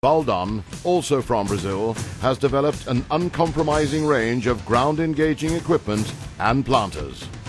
Baldan, also from Brazil, has developed an uncompromising range of ground-engaging equipment and planters.